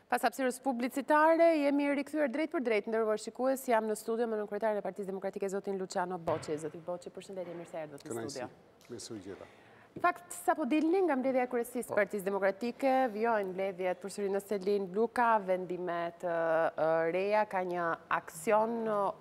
Pas hapësirës publicitare, jemi rikthyer drejt për drejt, ndërkohë shikues, jam në studio me kryetarin e Partisë Demokratike zotin Luciano Boçi. Zoti Boçi, përshëndetje, mirë se erdhët në studio. Mirë gjeta. Në fakt, sapo dilni nga mbledhja e kryesisë së Partisë Demokratike, vijojnë mbledhjet përsëri në Selin Bluka, vendime të reja, ka një aksion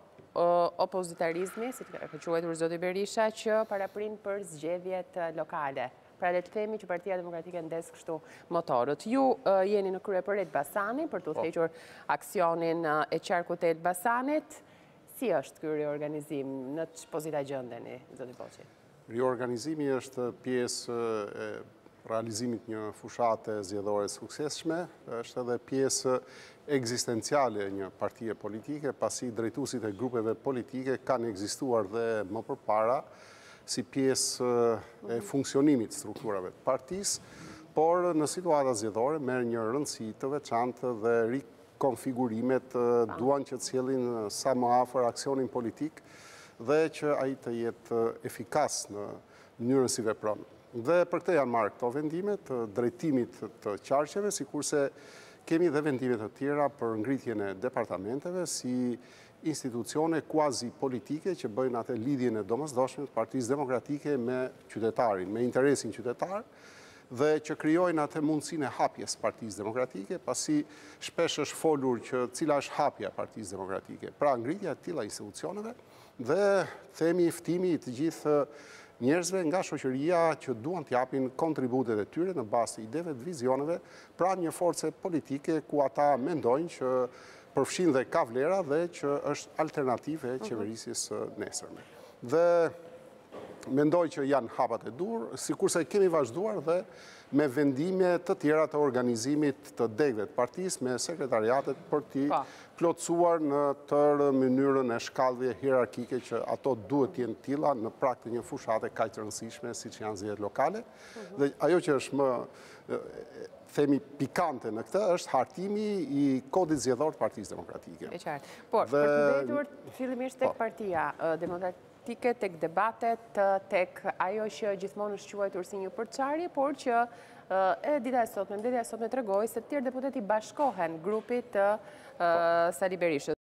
opozitarizmi, si ka quajtur zoti Berisha, që paraprin për zgjedhjet lokale. Pra le të themi që Partia Demokratike ndes kështu motorët. Ju jeni në krye për Elbasani, për të udhëhequr aksionin e qarkut të Elbasanit. Si është ky riorganizim? Në ç'është pozita gjendeni, zoti Boçi? Riorganizimi është pjesë e realizimit një fushate zgjedhore suksesshme, është edhe pjesë ekzistenciale e një partie politike, pasi drejtuesit e grupeve politike kanë ekzistuar dhe më përpara si pjesë e funksionimit strukturave të partisë, por në situata zgjedhore merr një rëndësi të veçantë dhe rikonfigurimet duan që të sjellin sa më afër aksionin politik dhe që ai të jetë efikas në mënyrën si vepron. Dhe për këtë janë marrë këto vendime të drejtimit të qarqeve, sikurse kemi dhe vendime të tjera për ngritjen e departamenteve si institucione quasi politike që bëjnë atë lidhjen e domosdoshme të Partisë Demokratike me qytetarin, me interesin qytetar, dhe që krijojnë atë mundësinë e hapjes Partisë Demokratike, pasi shpesh është folur që cila është hapja e Partisë Demokratike. Pra ngritja e tilla institucioneve dhe themi ftimi i të gjithë njerëzve nga shoqëria që duan të japin kontributet e tyre në bazë të ideve të vizioneve, pra një force politike ku ata mendojnë që përfshin dhe ka vlera dhe që është alternative e qeverisjes nesërme. Dhe mendoj që janë hapat e dur, sikurse kemi vazhduar dhe me vendime të tjera të organizimit të degëve të partisë me sekretariatet për t'i plotësuar në tërë mënyrën e shkallëve hierarkike që ato duhet jenë tilla në prag të një fushate kaq të rëndësishme siç janë zgjedhjet lokale. Dhe ajo që është më themi pikante në këtë është hartimi i kodit zgjedhor të Partisë Demokratike. E qartë. Por për të mbetur fillimisht tek Partia Demokratike, tek debatet, tek ajo që gjithmonë është quajtur si një përçarje, por që mbledhja e sotme tregoi se të tjerë deputet i bashkohen grupit të Sali Berishës.